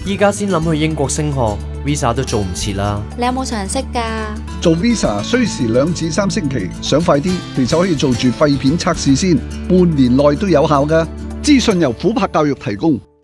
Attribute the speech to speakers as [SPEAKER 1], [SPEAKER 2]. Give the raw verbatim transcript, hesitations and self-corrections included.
[SPEAKER 1] 依家先諗去英國升學 ，visa 都做唔切啦。
[SPEAKER 2] 你有冇常識㗎？
[SPEAKER 3] 做 visa 需時兩至三星期，想快啲，其實可以做住肺片測試先，半年內都有效㗎。資訊由琥珀教育提供。